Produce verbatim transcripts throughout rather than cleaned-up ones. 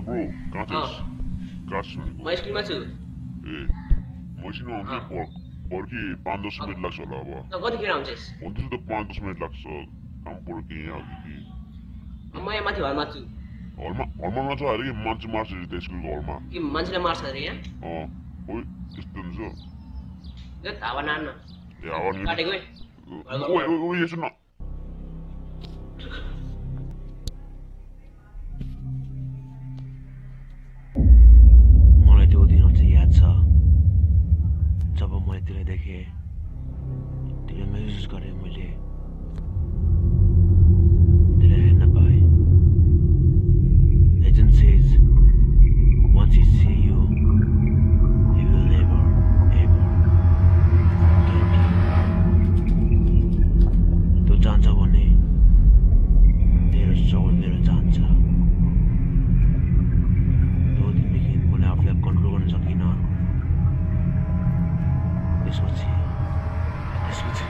bro, काचेस काच म स्कुलमा छु ए मसिनो आउँछ पर्खी पाँच दस मिनट लाग्छ होला अब त कतिखेर आउँछस् भन्दैछु त पाँच दस मिनट लाग्छ काम पर्खी यहाँ कि म यहाँ माथि हलमा छु हलमा हलमा नछ अरे कि मान्छे मार्छ अरे त्यो स्कुलको हलमा कि मान्छेले मार्छ अरे यहाँ अँ ओइ त्यस्तो हुन्छ ए हावा नान्न ए हावा नि काटेको है ओइ ओइ ओइ यसो न मलाई त्यो दिन अझै याद छ जब मैले तिमीलाई देखेँ तिमीलाई महसुस गरेँ मैले तिमीलाई हेर्न पाएँ Legend says once he see you he will never ever forget you त्यो जान्छ भने मेरो स्ट्रगल मेरो जान्छ त्यो दिनदेखि मैले आफूलाई कन्ट्रोल गर्न सकिनँ त्यसपछि त्यसपछि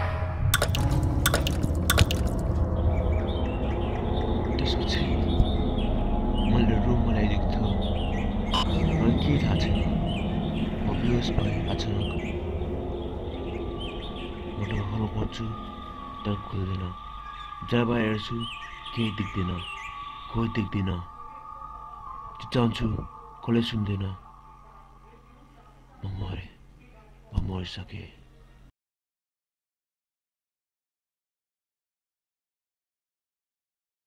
त्यसपछि मैले रुममा ल्याइदिएको थियो मलाई के थाहा छैन म बेहोस भएँ अचानक म ढोकामा पढ्छु तर खुल्दैन जब हेर्छु केही देख्दैन कोही देख्दैन चिचाउँछु कसले सुन्दैन म मरेँ म मरिसकेँ